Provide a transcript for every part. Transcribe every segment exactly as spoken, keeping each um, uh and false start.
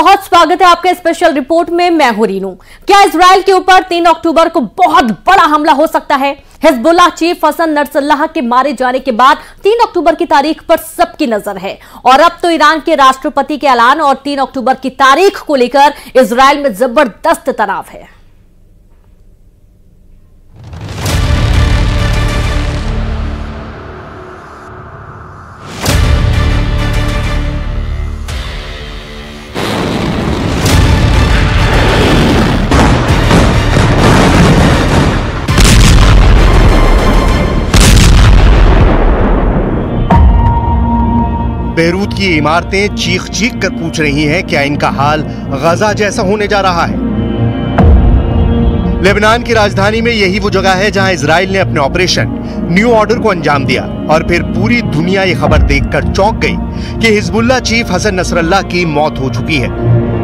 बहुत स्वागत है आपके स्पेशल रिपोर्ट में। मैं हूं रीनू। क्या इजराइल के ऊपर तीन अक्टूबर को बहुत बड़ा हमला हो सकता है? हिजबुल्लाह चीफ हसन नसरल्लाह के मारे जाने के बाद तीन अक्टूबर की तारीख पर सबकी नजर है और अब तो ईरान के राष्ट्रपति के ऐलान और तीन अक्टूबर की तारीख को लेकर इजराइल में जबरदस्त तनाव है। बेरूत की इमारतें चीख चीख कर पूछ रही हैं, क्या इनका हाल गजा जैसा होने जा रहा है? लेबनान की राजधानी में यही वो जगह है जहां इजराइल ने अपने ऑपरेशन न्यू ऑर्डर को अंजाम दिया और फिर पूरी दुनिया ये खबर देखकर चौंक गई कि हिजबुल्लाह चीफ हसन नसरल्लाह की मौत हो चुकी है।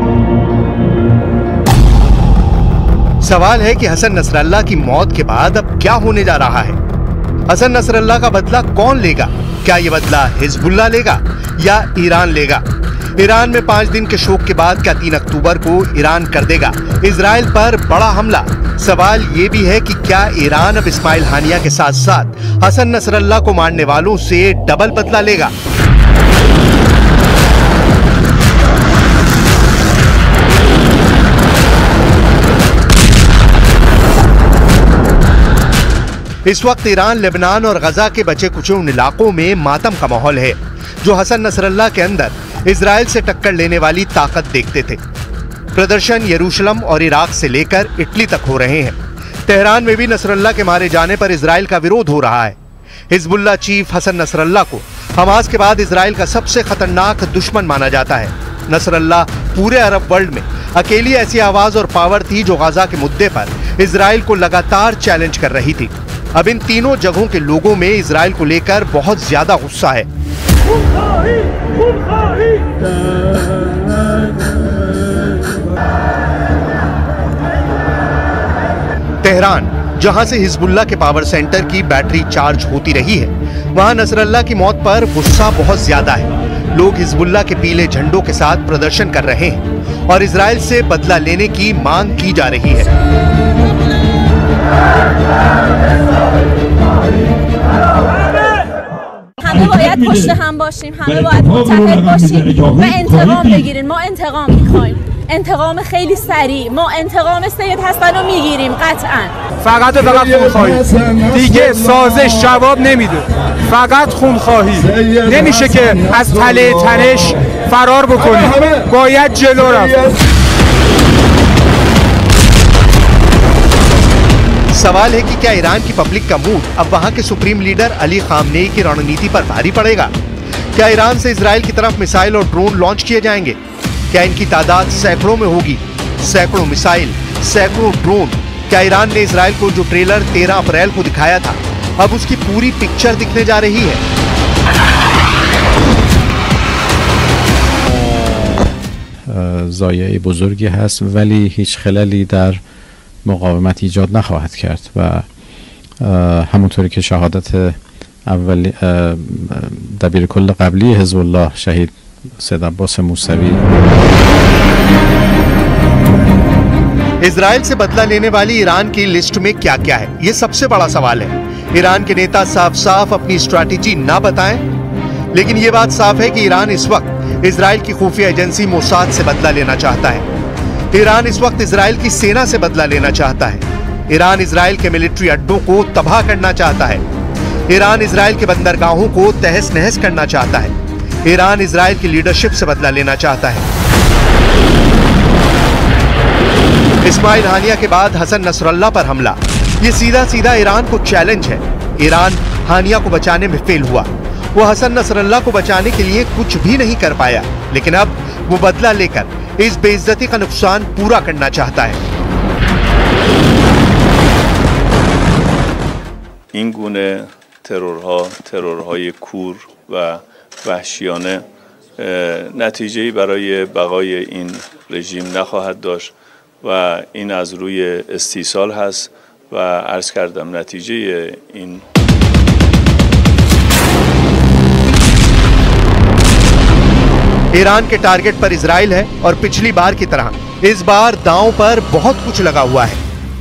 सवाल है कि हसन नसरल्लाह की मौत के बाद अब क्या होने जा रहा है? हसन नसरल्लाह का बदला कौन लेगा? क्या ये बदला हिजबुल्लाह लेगा या ईरान लेगा? ईरान में पांच दिन के शोक के बाद क्या तीन अक्टूबर को ईरान कर देगा इजराइल पर बड़ा हमला? सवाल ये भी है कि क्या ईरान अब इस्माइल हानिया के साथ साथ हसन नसरल्लाह को मारने वालों से डबल बदला लेगा? इस वक्त ईरान, लेबनान और गजा के बचे कुचे उन इलाकों में मातम का माहौल है जो हसन नसरल्लाह के अंदर इजराइल से टक्कर लेने वाली ताकत देखते थे। प्रदर्शन यरूशलेम और इराक से लेकर इटली तक हो रहे हैं। तेहरान में भी नसरल्लाह के मारे जाने पर इजराइल का विरोध हो रहा है। हिजबुल्लाह चीफ हसन नसरल्लाह को हमास के बाद इजराइल का सबसे खतरनाक दुश्मन माना जाता है। नसरल्लाह पूरे अरब वर्ल्ड में अकेली ऐसी आवाज और पावर थी जो गजा के मुद्दे पर इजराइल को लगातार चैलेंज कर रही थी। अब इन तीनों जगहों के लोगों में इजराइल को लेकर बहुत ज्यादा गुस्सा है। तेहरान, जहां से हिजबुल्लाह के पावर सेंटर की बैटरी चार्ज होती रही है, वहां नसरल्लाह की मौत पर गुस्सा बहुत ज्यादा है। लोग हिजबुल्लाह के पीले झंडों के साथ प्रदर्शन कर रहे हैं और इजराइल से बदला लेने की मांग की जा रही है। همه باید پشت هم باشیم، همه باید متحد باشیم و انتقام بگیریم. ما انتقام میخوایم، انتقام خیلی سریع. ما انتقام سید حسن رو میگیریم قطعا. فقط و فقط خونخواهی، دیگه سازش جواب نمیده. فقط خونخواهی. نمیشه که از تله تنش فرار بکنیم، باید جلو رفت. सवाल है कि क्या ईरान की पब्लिक का मूड अब वहां के सुप्रीम लीडर अली खामनेई की रणनीति पर भारी पड़ेगा? क्या ईरान से इजराइल की तरफ मिसाइल और ड्रोन लॉन्च किए जाएंगे? क्या इनकी तादाद सैकड़ों में होगी? सैकड़ों मिसाइल, सैकड़ों ड्रोन। क्या ईरान ने इजराइल को जो ट्रेलर तेरह अप्रैल को दिखाया था, अब उसकी पूरी पिक्चर दिखने जा रही है? ضایعه بزرگی هست ولی هیچ خللی در مقاومت ایجاد نخواهد کرد و همونطوری که شهادت اول دبیر کل قبلی حزب الله شهید سید عباس موسوی इजराइल से बदला लेने वाली ईरान की लिस्ट में क्या क्या है, ये सबसे बड़ा सवाल है। ईरान के नेता साफ साफ अपनी स्ट्रैटेजी ना बताएं, लेकिन ये बात साफ है कि ईरान इस वक्त इजराइल की खुफिया एजेंसी मोसाद से बदला लेना चाहता है। ईरान इस वक्त इजराइल की सेना से बदला लेना चाहता है। ईरान इजराइल के मिलिट्री अड्डों को तबाह करना चाहता है। ईरान इजराइल के बंदरगाहों को तहस नहस करना चाहता है। ईरान इजराइल की लीडरशिप से बदला लेना चाहता है। इस्माइल हानिया के बाद हसन नसरल्लाह पर हमला, ये सीधा सीधा ईरान को चैलेंज है। ईरान हानिया को बचाने में फेल हुआ। वो हसन नसरल्लाह को बचाने के लिए कुछ भी नहीं कर पाया, लेकिन अब वो बदला लेकर इस बेइज्जती का नुकसान पूरा करना चाहता है। این گونه ترورها ترورهای کور و وحشیانه نتیجه‌ای برای بقای این رژیم نخواهد داشت و این از روی استیصال هست و عرض کردم نتیجه این ईरान के टारगेट पर इजराइल है और पिछली बार की तरह इस बार दांव पर बहुत कुछ लगा हुआ है।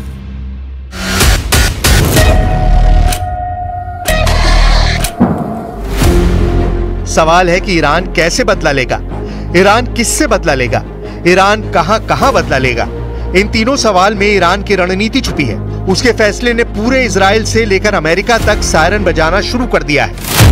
सवाल है कि ईरान कैसे बदला लेगा, ईरान किससे बदला लेगा, ईरान कहां कहां बदला लेगा। इन तीनों सवाल में ईरान की रणनीति छुपी है। उसके फैसले ने पूरे इजराइल से लेकर अमेरिका तक सायरन बजाना शुरू कर दिया है।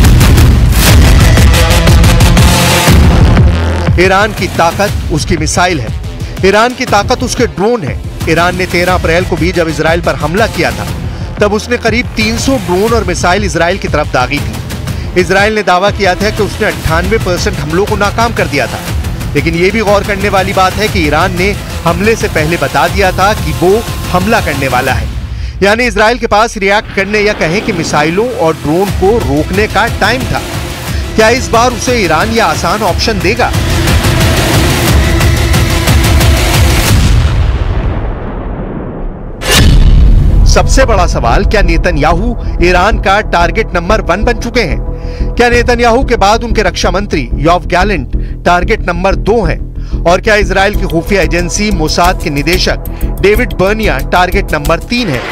ईरान की ताकत उसकी मिसाइल है, ईरान की ताकत उसके ड्रोन है। ईरान ने तेरह अप्रैल को भी जब इजराइल पर हमला किया था तब उसने करीब तीन सौ ड्रोन और मिसाइल इजराइल की तरफ दागी थी। इजराइल ने दावा किया था कि उसने अट्ठानवे परसेंट हमलों को नाकाम कर दिया था, लेकिन यह भी गौर करने वाली बात है कि ईरान ने हमले से पहले बता दिया था कि वो हमला करने वाला है। यानी इजराइल के पास रिएक्ट करने या कहें कि मिसाइलों और ड्रोन को रोकने का टाइम था। क्या इस बार उसे ईरान यह आसान ऑप्शन देगा? सबसे बड़ा सवाल, क्या नेतन्याहू ईरान का टारगेट नंबर वन बन चुके हैं? क्या नेतन्याहू के बाद उनके रक्षा मंत्री योव गैलेंट टारगेट नंबर दो हैं? और क्या इजराइल की खुफिया एजेंसी मोसाद के निदेशक डेविड बर्निया टारगेट नंबर तीन है?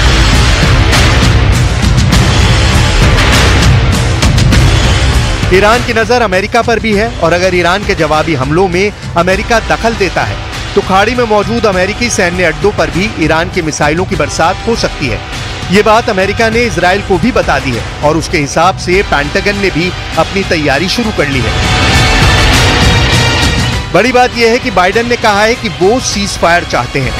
ईरान की नजर अमेरिका पर भी है और अगर ईरान के जवाबी हमलों में अमेरिका दखल देता है तो खाड़ी में मौजूद अमेरिकी सैन्य अड्डों पर भी ईरान की मिसाइलों की बरसात हो सकती है। ये बात अमेरिका ने इजराइल को भी बता दी है और उसके हिसाब से पेंटागन ने भी अपनी तैयारी शुरू कर ली है। बड़ी बात यह है कि बाइडेन ने कहा है कि वो सीज फायर चाहते हैं।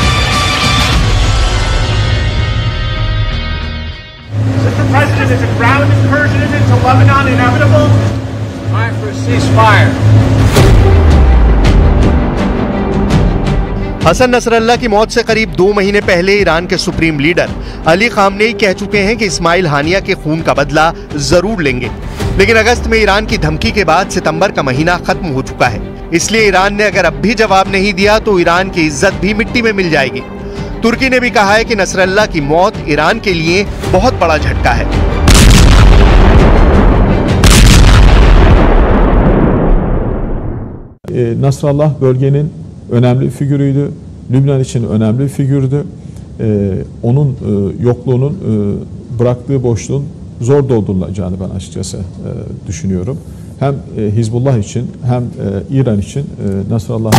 Mister President, is a ground incursion into Lebanon inevitable? Time for a ceasefire. Hasan Nasrallah की मौत से करीब दो महीने पहले ईरान के सुप्रीम लीडर अली खामनेई कह चुके हैं कि इस्माइल हानिया के खून का बदला जरूर लेंगे। लेकिन अगस्त में ईरान की धमकी के बाद सितंबर का महीना खत्म हो चुका है, इसलिए ईरान ने अगर अब भी जवाब नहीं दिया तो ईरान की इज्जत भी मिट्टी में मिल जाएगी। तुर्की ने भी कहा है कि नसरल्ला की मौत ईरान के लिए बहुत बड़ा झटका है। Nasrallah bölgenin önemli figürüydü. Lübnan için önemli figürdü. Ee, onun e, yokluğunun e, bıraktığı boşluğun zor doldurulacağını ben açıkçası e, düşünüyorum. Hem e, Hizbullah için hem e, İran için e, Nasrallah.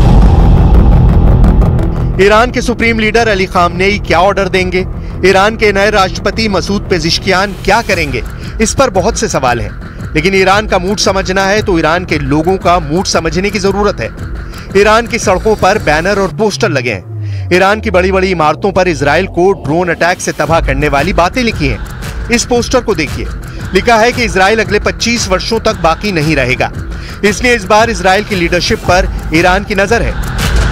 Iran के supreme leader Ali Khamenei क्या order देंगे? Iran के नए राष्ट्रपति मसूद पेजिश्कियान क्या करेंगे? इस पर बहुत से सवाल हैं। लेकिन ईरान का मूड समझना है तो ईरान के लोगों का मूड समझने की जरूरत है। ईरान की सड़कों पर बैनर और पोस्टर लगे हैं। ईरान की बड़ी बड़ी इमारतों पर इजराइल को ड्रोन अटैक से तबाह करने वाली बातें लिखी हैं। इस पोस्टर को देखिए, लिखा है कि इजराइल अगले पच्चीस वर्षों तक बाकी नहीं रहेगा। इसलिए इस बार इजराइल की लीडरशिप पर ईरान की नजर है।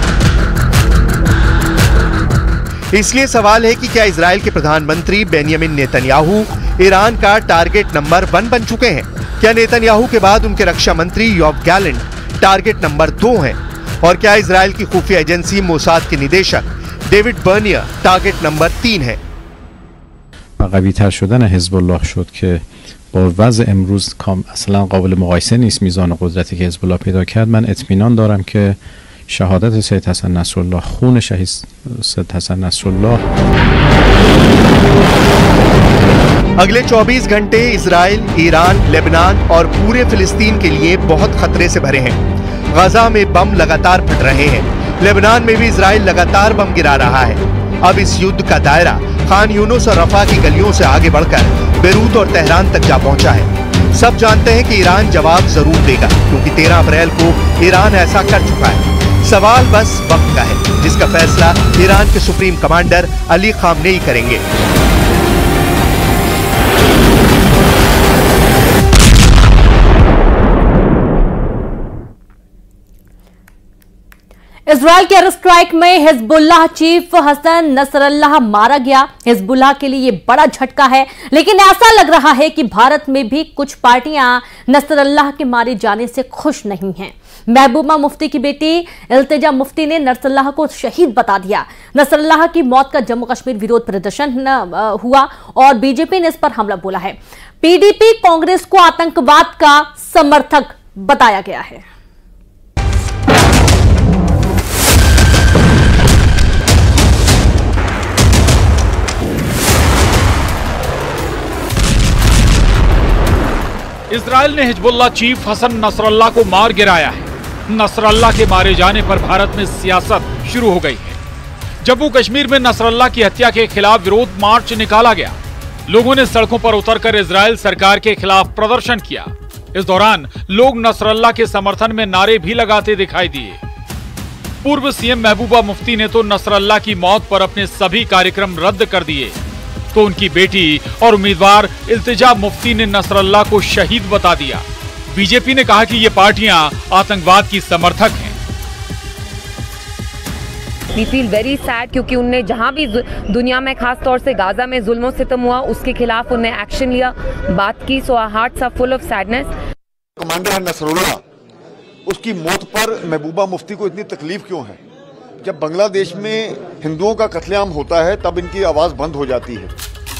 इसलिए सवाल है कि क्या इजराइल के प्रधानमंत्री बेंयामिन नेतन्याहू ईरान का टारगेट नंबर वन बन चुके हैं? क्या नेतन्याहू के बाद उनके रक्षा मंत्री योव गैलेंट टारगेट नंबर दो हैं? और क्या इजराइल की खुफिया एजेंसी मोसाद के निदेशक डेविड बर्निया टारगेट नंबर तीन है? قوی‌تر شدن حزب الله شد که با وضع امروز کام اصلا قابل مقایسه نیست میزان قدرتی که حزب الله پیدا کرد. من اطمینان دارم که شهادت سید حسن نصرالله، خون شهید سید حسن نصرالله अगले चौबीस घंटे इजराइल, ईरान, लेबनान और पूरे फिलिस्तीन के लिए बहुत खतरे से भरे हैं। गजा में बम लगातार फट रहे हैं। लेबनान में भी इजराइल लगातार बम गिरा रहा है। अब इस युद्ध का दायरा खान यूनुस और रफा की गलियों से आगे बढ़कर बेरूत और तेहरान तक जा पहुंचा है। सब जानते हैं कि ईरान जवाब जरूर देगा, क्योंकि तेरह अप्रैल को ईरान ऐसा कर चुका है। सवाल बस वक्त का है, जिसका फैसला ईरान के सुप्रीम कमांडर अली खामनेई करेंगे। इजराइल के एयर स्ट्राइक में हिजबुल्लाह चीफ हसन नसरल्लाह मारा गया। हिजबुल्लाह के लिए ये बड़ा झटका है, लेकिन ऐसा लग रहा है कि भारत में भी कुछ पार्टियां नसरल्लाह के मारे जाने से खुश नहीं हैं। महबूबा मुफ्ती की बेटी इल्तिजा मुफ्ती ने नसरल्लाह को शहीद बता दिया। नसरल्लाह की मौत का जम्मू कश्मीर विरोध प्रदर्शन हुआ और बीजेपी ने इस पर हमला बोला है। पीडीपी कांग्रेस को आतंकवाद का समर्थक बताया गया है। इजराइल ने हिजबुल्लाह चीफ हसन नसरल्लाह को मार गिराया है। नसरल्लाह के मारे जाने पर भारत में सियासत शुरू हो गई है। जम्मू कश्मीर में नसरल्लाह की हत्या के खिलाफ विरोध मार्च निकाला गया। लोगों ने सड़कों पर उतरकर इजराइल सरकार के खिलाफ प्रदर्शन किया। इस दौरान लोग नसरल्लाह के समर्थन में नारे भी लगाते दिखाई दिए। पूर्व सीएम महबूबा मुफ्ती ने तो नसरल्लाह की मौत पर अपने सभी कार्यक्रम रद्द कर दिए, तो उनकी बेटी और उम्मीदवार इल्तिजा मुफ्ती ने नसरल्लाह को शहीद बता दिया। बीजेपी ने कहा कि ये पार्टियां आतंकवाद की समर्थक हैं। वी फील वेरी सैड क्योंकि उनने जहां भी दुनिया में, खास तौर से गाजा में जुल्म सितम हुआ, उसके खिलाफ उन्हें एक्शन लिया, बात की। So our hearts are full of sadness. Commander Nasrullah, उसकी मौत पर महबूबा मुफ्ती को इतनी तकलीफ क्यों है? जब बांग्लादेश में हिंदुओं का कत्लेआम होता है तब इनकी आवाज बंद हो जाती है।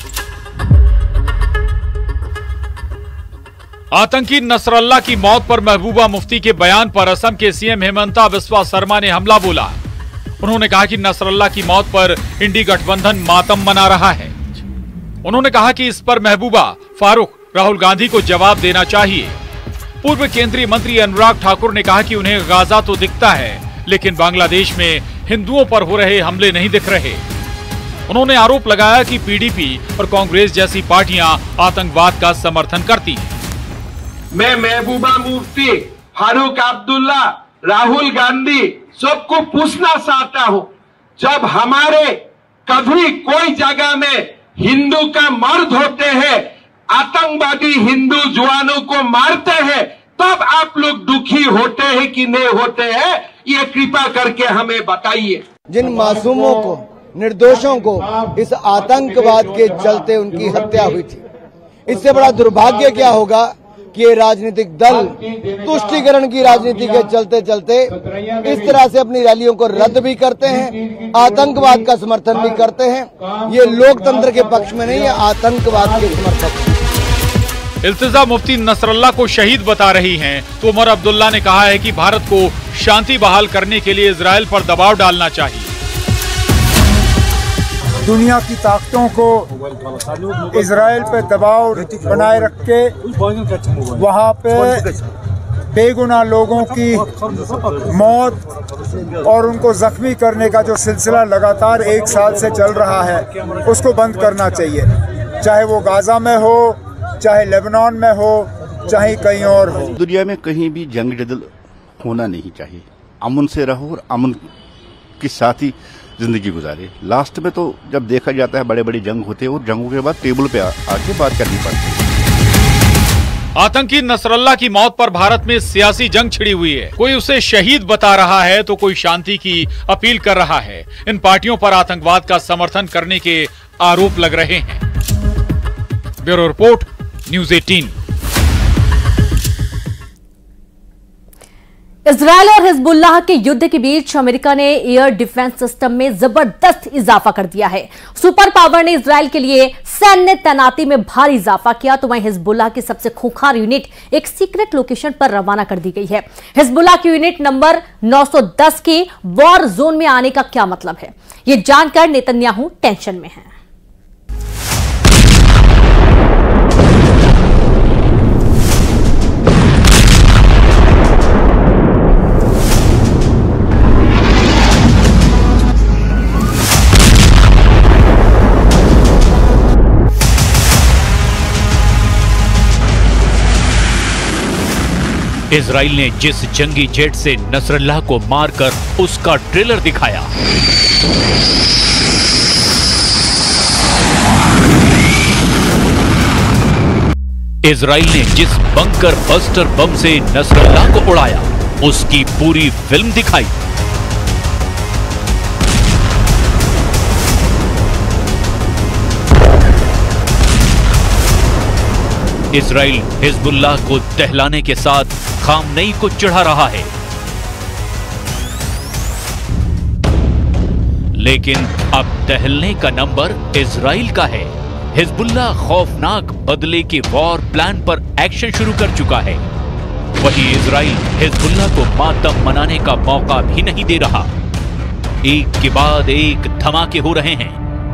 आतंकी नसरल्लाह की मौत पर महबूबा मुफ्ती के बयान पर असम के सीएम हेमंता बिस्वा शर्मा ने हमला बोला। उन्होंने कहा कि नसरल्लाह की मौत पर इंडी गठबंधन मातम मना रहा है। उन्होंने कहा कि इस पर महबूबा, फारूक, राहुल गांधी को जवाब देना चाहिए। पूर्व केंद्रीय मंत्री अनुराग ठाकुर ने कहा कि उन्हें गाजा तो दिखता है, लेकिन बांग्लादेश में हिंदुओं पर हो रहे हमले नहीं दिख रहे। उन्होंने आरोप लगाया कि पीडीपी और कांग्रेस जैसी पार्टियां आतंकवाद का समर्थन करती हैं। मैं महबूबा मुफ्ती, फारूक अब्दुल्ला, राहुल गांधी सबको पूछना चाहता हूं, जब हमारे कभी कोई जगह में हिंदू का मर्द होते हैं, आतंकवादी हिंदू जवानों को मारते हैं, तब आप लोग दुखी होते हैं कि नहीं होते हैं? ये कृपा करके हमें बताइए। जिन मासूमों को, निर्दोषों को इस आतंकवाद के चलते उनकी हत्या हुई थी, इससे बड़ा दुर्भाग्य क्या होगा कि ये राजनीतिक दल तुष्टीकरण की राजनीति के चलते चलते इस तरह से अपनी रैलियों को रद्द भी करते हैं, आतंकवाद का समर्थन भी करते हैं। ये लोकतंत्र के पक्ष में नहीं है, आतंकवाद के समर्थक। इल्तिजा मुफ्ती नसरल्लाह को शहीद बता रही हैं, तो उमर अब्दुल्ला ने कहा है कि भारत को शांति बहाल करने के लिए इजराइल पर दबाव डालना चाहिए। दुनिया की ताकतों को इजराइल पे दबाव बनाए रख के वहाँ पे बेगुनाह लोगों की मौत और उनको जख्मी करने का जो सिलसिला लगातार एक साल से चल रहा है, उसको बंद करना चाहिए। चाहे वो गाजा में हो, चाहे लेबनान में हो, चाहे कहीं और हो। दुनिया में कहीं भी जंग जदल होना नहीं चाहिए। अमन से रहो और अमन के साथ ही जिंदगी गुजारे। लास्ट में तो जब देखा जाता है बड़े बड़े जंग होते हैं और जंगों के बाद टेबल पे आके बात करनी पड़ती है। आतंकी नसरल्लाह की मौत पर भारत में सियासी जंग छिड़ी हुई है। कोई उसे शहीद बता रहा है तो कोई शांति की अपील कर रहा है। इन पार्टियों पर आतंकवाद का समर्थन करने के आरोप लग रहे हैं। ब्यूरो रिपोर्ट, न्यूज़ अठारह। इजरायल और हिजबुल्लाह के युद्ध के बीच अमेरिका ने एयर डिफेंस सिस्टम में जबरदस्त इजाफा कर दिया है। सुपर पावर ने इजरायल के लिए सैन्य तैनाती में भारी इजाफा किया, तो वहीं हिजबुल्लाह की सबसे खूंखार यूनिट एक सीक्रेट लोकेशन पर रवाना कर दी गई है। हिजबुल्लाह की यूनिट नंबर नौ सौ दस के वॉर जोन में आने का क्या मतलब है, यह जानकर नेतन्याहू टेंशन में है। इजराइल ने जिस जंगी जेट से नसरल्लाह को मारकर उसका ट्रेलर दिखाया, इजराइल ने जिस बंकर बस्टर बम से नसरल्लाह को उड़ाया, उसकी पूरी फिल्म दिखाई। इजराइल हिजबुल्लाह को दहलाने के साथ खामनेई को चढ़ा रहा है, लेकिन अब दहलने का नंबर इजराइल का है। हिजबुल्लाह खौफनाक बदले के वॉर प्लान पर एक्शन शुरू कर चुका है। वहीं इजराइल हिजबुल्लाह को मातम मनाने का मौका भी नहीं दे रहा। एक के बाद एक धमाके हो रहे हैं।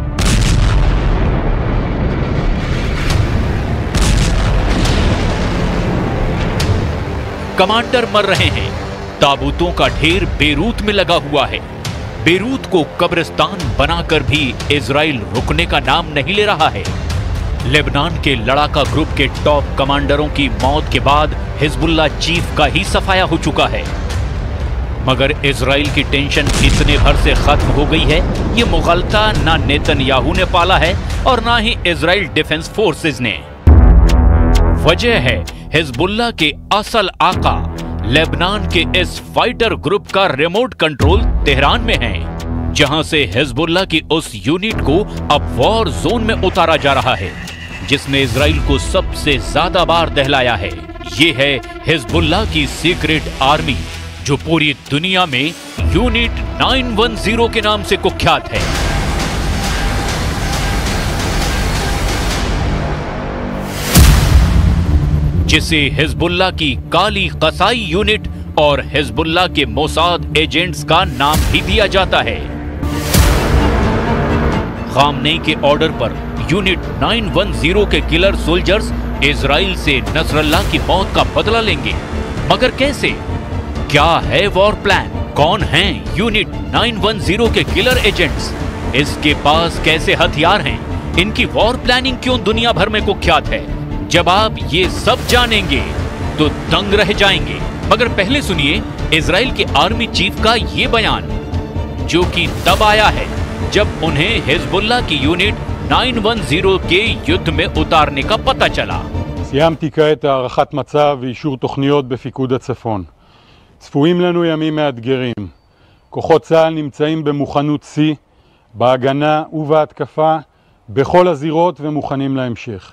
कमांडर मर रहे हैं। ताबूतों का ढेर बेरूत में लगा हुआ है। बेरूत को कब्रिस्तान बनाकर भी इजराइल रुकने का नाम नहीं ले रहा है। लेबनान के लड़ाका ग्रुप के टॉप कमांडरों की मौत के बाद हिजबुल्लाह चीफ का ही सफाया हो चुका है। मगर इजराइल की टेंशन इतने भर से खत्म हो गई है, ये मुगलता ना नेतन्याहू ने पाला है और ना ही इजराइल डिफेंस फोर्सेस ने। वजह है हिजबुल्लाह के असल आका लेबनान के इस फाइटर ग्रुप का रिमोट कंट्रोल तेहरान में है, जहां से हिजबुल्लाह की उस यूनिट को अब वॉर जोन में उतारा जा रहा है, जिसने इजराइल को सबसे ज्यादा बार दहलाया है। ये है हिजबुल्लाह की सीक्रेट आर्मी, जो पूरी दुनिया में यूनिट नौ सौ दस के नाम से कुख्यात है। जिसे हिजबुल्लाह की काली कसाई यूनिट और हिजबुल्लाह के मोसाद एजेंट्स का नाम भी दिया जाता है। खामनेई के ऑर्डर पर यूनिट नौ सौ दस के किलर सोल्जर्स इजराइल से नसरल्लाह की मौत का बदला लेंगे। मगर कैसे? क्या है वॉर प्लान? कौन हैं यूनिट नौ सौ दस के किलर एजेंट्स? इसके पास कैसे हथियार हैं? इनकी वॉर प्लानिंग क्यों दुनिया भर में कुख्यात है? जब आप ये सब जानेंगे तो दंग रह जाएंगे। मगर पहले सुनिए इजराइल के आर्मी चीफ का ये बयान, जो कि तब आया है जब उन्हें हिजबुल्लाह की यूनिट नौ सौ दस के युद्ध में उतारने का पता चला। סיימתי כעת הערכת מצב ואישור תוכניות בפיקוד הצפון. צפויים לנו ימים מאתגרים. כוחות צה"ל נמצאים במוכנות שיא, בהגנה ובהתקפה, בכל הזירות ומוכנים להמשך.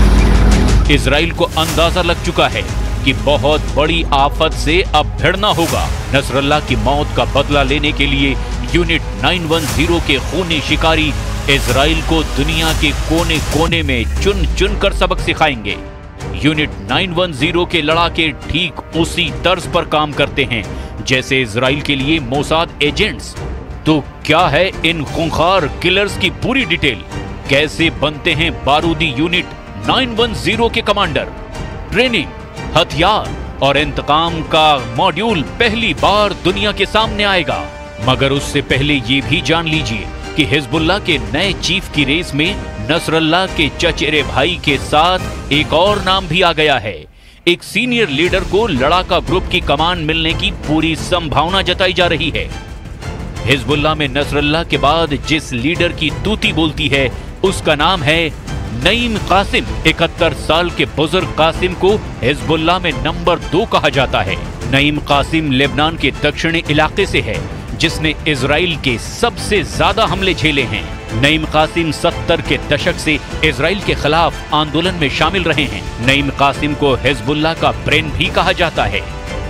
इजराइल को अंदाजा लग चुका है कि बहुत बड़ी आफत से अब भिड़ना होगा। नसरल्लाह की मौत का बदला लेने के लिए यूनिट नौ सौ दस के खूनी शिकारी इजराइल को दुनिया के कोने कोने में चुन चुन कर सबक सिखाएंगे। यूनिट नौ सौ दस के लड़ाके ठीक उसी तर्ज पर काम करते हैं जैसे इजराइल के लिए मोसाद एजेंट्स। तो क्या है इन खूंखार किलर्स की पूरी डिटेल? कैसे बनते हैं बारूदी यूनिट नौ सौ दस के कमांडर? ट्रेनिंग, हथियार और इंतकाम का मॉड्यूल पहली बार दुनिया के सामने आएगा। मगर उससे पहले ये भी जान लीजिए कि हिजबुल्लाह के नए चीफ की रेस में नसरल्लाह के चचेरे भाई के साथ एक और नाम भी आ गया है। एक सीनियर लीडर को लड़ाका ग्रुप की कमान मिलने की पूरी संभावना जताई जा रही है। हिजबुल्लाह में नसरल्लाह के बाद जिस लीडर की तूती बोलती है उसका नाम है नईम कासिम। इकहत्तर साल के बुजुर्ग कासिम को हिजबुल्लाह में नंबर दो कहा जाता है। नईम कासिम लेबनान के दक्षिणी इलाके से है, जिसने इजराइल के सबसे ज्यादा हमले झेले हैं। नईम कासिम सत्तर के दशक से इजराइल के खिलाफ आंदोलन में शामिल रहे हैं। नईम कासिम को हिजबुल्लाह का ब्रेन भी कहा जाता है।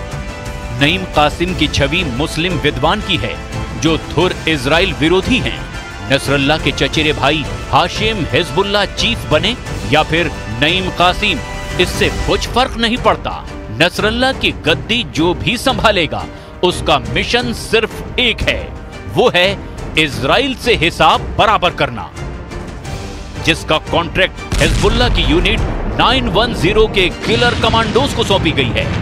नईम कासिम की छवि मुस्लिम विद्वान की है जो धुर इजराइल विरोधी हैं। नसरल्लाह के चचेरे भाई हाशिम हिजबुल्लाह चीफ बने या फिर नईम कासिम, इससे कुछ फर्क नहीं पड़ता। नसरल्लाह की गद्दी जो भी संभालेगा उसका मिशन सिर्फ एक है, वो है इजराइल से हिसाब बराबर करना, जिसका कॉन्ट्रैक्ट हिजबुल्लाह की यूनिट नौ सौ दस के किलर कमांडोज को सौंपी गई है।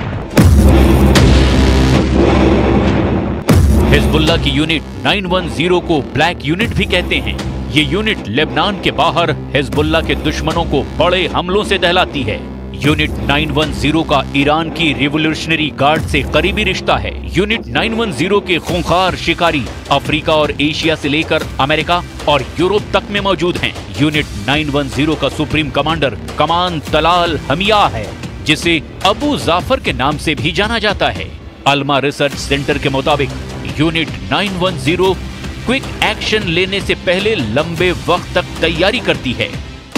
हिजबुल्लाह की यूनिट नौ सौ दस को ब्लैक यूनिट भी कहते हैं। ये यूनिट लेबनान के बाहर हिजबुल्लाह के दुश्मनों को बड़े हमलों से दहलाती है। यूनिट नौ सौ दस का ईरान की रिवोल्यूशनरी गार्ड से करीबी रिश्ता है। यूनिट नौ सौ दस के खूंखार शिकारी अफ्रीका और एशिया से लेकर अमेरिका और यूरोप तक में मौजूद हैं। यूनिट नौ सौ दस का सुप्रीम कमांडर कमान तलाल हमिया है, जिसे अबू जाफर के नाम से भी जाना जाता है। अल्मा रिसर्च सेंटर के मुताबिक यूनिट नौ सौ दस क्विक एक्शन लेने से पहले लंबे वक्त तक तैयारी करती है,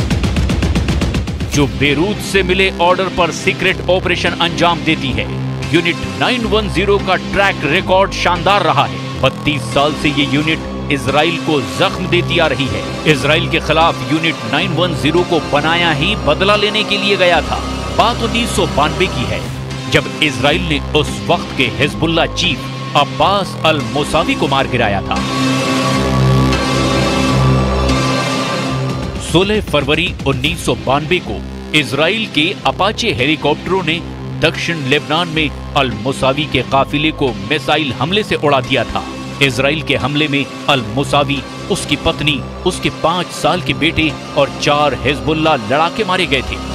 जो बेरूत से मिले ऑर्डर पर सीक्रेट ऑपरेशन अंजाम देती है। यूनिट नौ सौ दस का ट्रैक रिकॉर्ड शानदार रहा है। बत्तीस साल से ये यूनिट इजराइल को जख्म देती आ रही है। इजराइल के खिलाफ यूनिट नौ सौ दस को बनाया ही बदला लेने के लिए गया था। बात उन्नीस सौ बानवे की है, जब इजराइल ने उस वक्त के Hezbollah chief Abbas al Musawi को मार गिराया था। सोलह फरवरी उन्नीस सौ बानवे को इजराइल के अपाचे हेलीकॉप्टरों ने दक्षिण लेबनान में अल मुसावी के काफिले को मिसाइल हमले से उड़ा दिया था। इजराइल के हमले में अल मुसावी, उसकी पत्नी, उसके पांच साल के बेटे और चार हिजबुल्लाह लड़ाके मारे गए थे।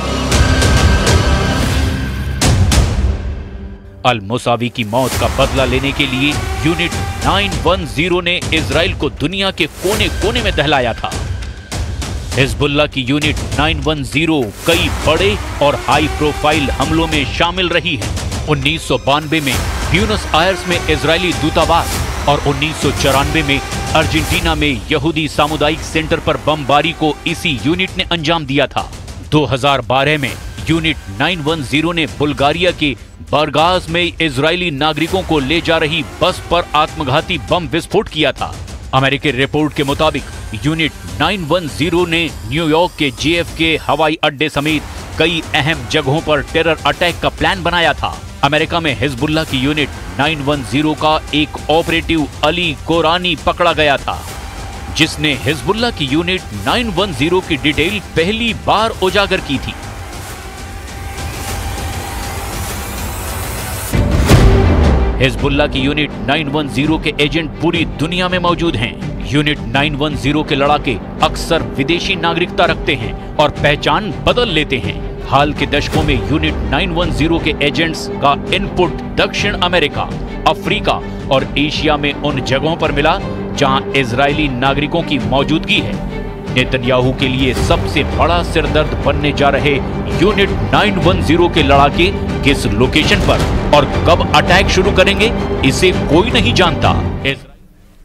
अल मुसावी की मौत का बदला लेने के लिए यूनिट नौ सौ दस ने इजराइल को दुनिया के कोने कोने में दहलाया था। हिजबुल्लाह की यूनिट नौ सौ दस कई बड़े और हाई प्रोफाइल हमलों में शामिल रही है। उन्नीस सौ बानवे में ब्यूनस आयर्स में इजरायली दूतावास और उन्नीस सौ चौरानवे में अर्जेंटीना में यहूदी सामुदायिक सेंटर पर बमबारी को इसी यूनिट ने अंजाम दिया था। दो हज़ार बारह में यूनिट नौ सौ दस ने बुल्गारिया के बरगाज में इजरायली नागरिकों को ले जा रही बस पर आत्मघाती बम विस्फोट किया था। अमेरिकी रिपोर्ट के मुताबिक यूनिट नौ सौ दस ने न्यूयॉर्क के जे एफ के हवाई अड्डे समेत कई अहम जगहों पर टेरर अटैक का प्लान बनाया था। अमेरिका में हिजबुल्लाह की यूनिट नौ सौ दस का एक ऑपरेटिव अली गोरानी पकड़ा गया था, जिसने हिजबुल्लाह की यूनिट नौ सौ दस की डिटेल पहली बार उजागर की थी। हिजबुल्लाह की यूनिट नौ सौ दस के एजेंट पूरी दुनिया में मौजूद हैं। यूनिट नौ सौ दस के लड़ाके अक्सर विदेशी नागरिकता रखते हैं और पहचान बदल लेते हैं। हाल के दशकों में यूनिट नौ सौ दस के एजेंट्स का इनपुट दक्षिण अमेरिका, अफ्रीका और एशिया में उन जगहों पर मिला जहां इजरायली नागरिकों की मौजूदगी है। नेतन्याहू के लिए सबसे बड़ा सिरदर्द बनने जा रहे यूनिट नौ सौ दस के लड़ाके किस लोकेशन पर और कब अटैक शुरू करेंगे, इसे कोई नहीं जानता।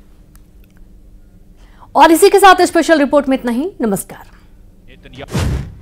और इसी के साथ स्पेशल रिपोर्ट में इतना ही। नमस्कार।